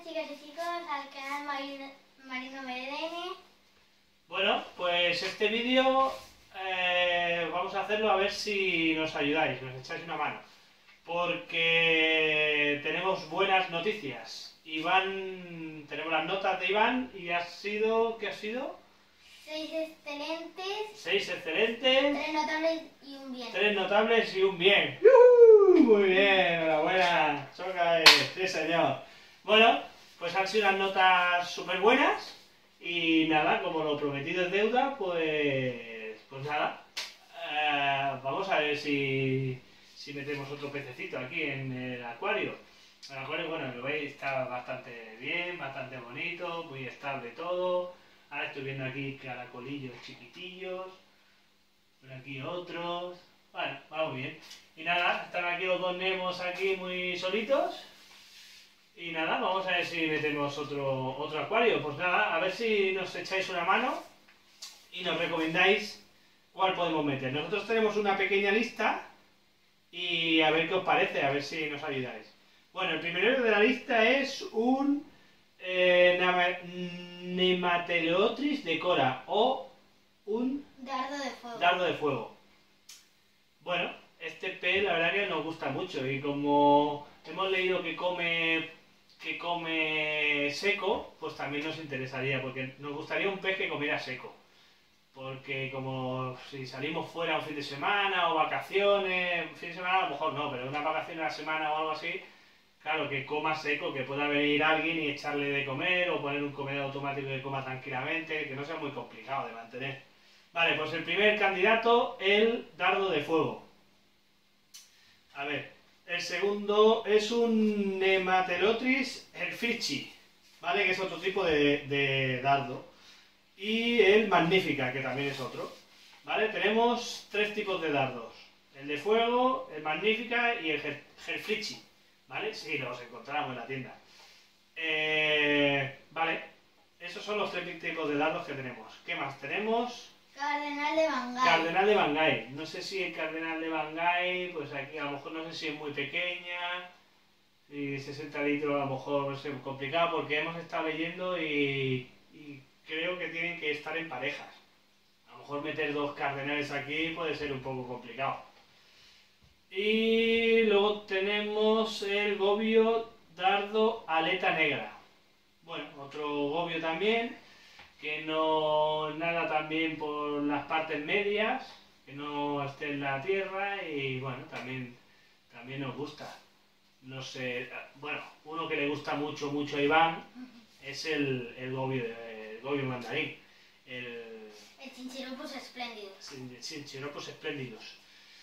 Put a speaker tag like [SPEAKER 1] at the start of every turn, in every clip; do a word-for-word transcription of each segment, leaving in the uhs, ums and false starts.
[SPEAKER 1] chicas y chicos, al canal Marino, Marino Medene.
[SPEAKER 2] Bueno, pues este vídeo eh, vamos a hacerlo a ver si nos ayudáis, nos echáis una mano. Porque tenemos buenas noticias. Iván, tenemos las notas de Iván y ha sido, ¿qué ha sido?
[SPEAKER 1] Seis excelentes,
[SPEAKER 2] Seis excelentes,
[SPEAKER 1] tres notables y un bien.
[SPEAKER 2] tres notables y un bien. ¡Uh! Muy bien, enhorabuena. Choca, sí señor. Bueno, pues han sido unas notas súper buenas y nada, como lo prometido es deuda, pues, pues nada, eh, vamos a ver si, si metemos otro pececito aquí en el acuario. El acuario, bueno, lo veis, está bastante bien, bastante bonito, muy estable todo. Ahora estoy viendo aquí caracolillos chiquitillos, por aquí otros. Bueno, vamos bien. Y nada, están aquí los dos Nemos aquí muy solitos. Y nada, vamos a ver si metemos otro, otro acuario. Pues nada, a ver si nos echáis una mano y nos recomendáis cuál podemos meter. Nosotros tenemos una pequeña lista y a ver qué os parece, a ver si nos ayudáis. Bueno, el primero de la lista es un eh, Nemateleotris decora o un
[SPEAKER 1] Dardo de fuego.
[SPEAKER 2] dardo de fuego. Bueno, este pez la verdad que nos gusta mucho y como hemos leído que come que come seco, pues también nos interesaría, porque nos gustaría un pez que comiera seco. Porque como si salimos fuera un fin de semana o vacaciones, un fin de semana a lo mejor no, pero una vacación a la semana o algo así, claro, que coma seco, que pueda venir alguien y echarle de comer o poner un comedor automático que coma tranquilamente, que no sea muy complicado de mantener. Vale, pues el primer candidato, el dardo de fuego. A ver, el segundo es un Nemateleotris helfrichi, ¿vale? Que es otro tipo de, de dardo. Y el Magnifica, que también es otro. ¿Vale? Tenemos tres tipos de dardos. El de fuego, el Magnifica y el helfrichi. ¿Vale? Sí, los encontramos en la tienda. Eh, vale, esos son los tres tipos de dardos que tenemos. ¿Qué más tenemos?
[SPEAKER 1] Cardenal de Bangay.
[SPEAKER 2] Cardenal de Bangay. No sé si el Cardenal de Bangay, pues aquí a lo mejor no sé si es muy pequeña, y sesenta litros a lo mejor es complicado porque hemos estado leyendo y, y creo que tienen que estar en parejas. A lo mejor meter dos cardenales aquí puede ser un poco complicado. Y luego tenemos el gobio dardo aleta negra. Bueno, otro gobio también, que no nada también por las partes medias, que no esté en la tierra y bueno, también, también nos gusta. No sé, bueno, uno que le gusta mucho, mucho a Iván es el, el gobio, el gobio mandarín. El,
[SPEAKER 1] El Chinchiropus Splendidus.
[SPEAKER 2] Chinchiropus Splendidus.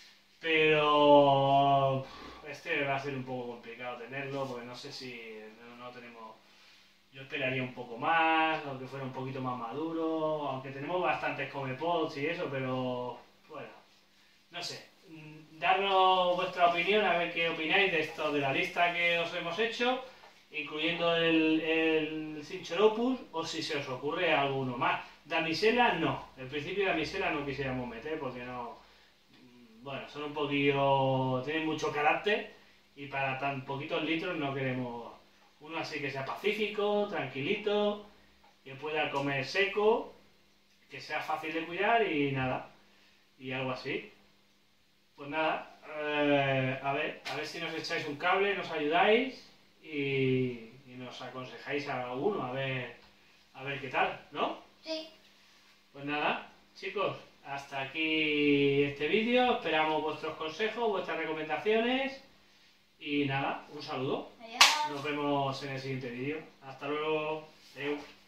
[SPEAKER 2] Pero este va a ser un poco complicado tenerlo, porque no sé si no, no tenemos... Yo esperaría un poco más, aunque fuera un poquito más maduro, aunque tenemos bastantes comepods y eso, pero bueno, no sé. Darnos vuestra opinión, a ver qué opináis de esto, de la lista que os hemos hecho, incluyendo el, el Chinchiropus, o si se os ocurre alguno más. Damisela no, en principio Damisela no quisiéramos meter porque no... Bueno, son un poquillo... tienen mucho carácter y para tan poquitos litros no queremos uno así que sea pacífico, tranquilito, que pueda comer seco, que sea fácil de cuidar y nada, y algo así. Pues nada, eh, a ver, a ver si nos echáis un cable, nos ayudáis y, y nos aconsejáis a alguno, a ver, a ver qué tal, ¿no?
[SPEAKER 1] Sí.
[SPEAKER 2] Pues nada, chicos, hasta aquí este vídeo, esperamos vuestros consejos, vuestras recomendaciones y nada, un saludo.
[SPEAKER 1] Adiós.
[SPEAKER 2] Nos vemos en el siguiente vídeo. Hasta luego. Adeu.